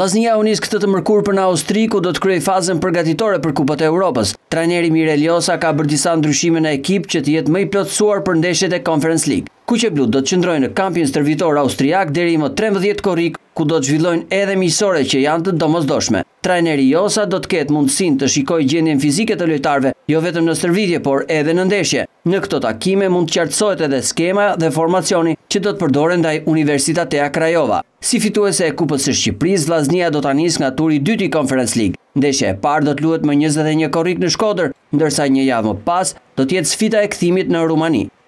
Vllaznia u nis këtë të mërkurë për në Austri, ku do të kryej fazën përgatitore për Kupën e Europës. Trajneri Mirel Josa ka bërë disa ndryshime në ekip që të jetë më i plotësuar për ndeshjet e Conference League. Kuqeblut do të qëndrojnë në kampin stërvitor austriak deri më 13 korrik, ku do të zhvillojnë edhe miqësore që janë të domosdoshme. Trajneri Josa do të ketë mundësinë të shikojë gjendjen fizike të lojtarëve, jo vetëm në stërvitje, por edhe në ndeshje. Në këto takime mund të qartësohet edhe skema dhe formacioni që do të përdoren ndaj Universitatea Craiova. Si fituese e Kupës së Shqipërisë, Vllaznia do ta nisë nga turi i dytë i Conference League. Ndeshja e parë do të luhet më 21 korrik në Shkodër, ndërsa një javë më pas do të jetë sfida e kthimit në Rumani.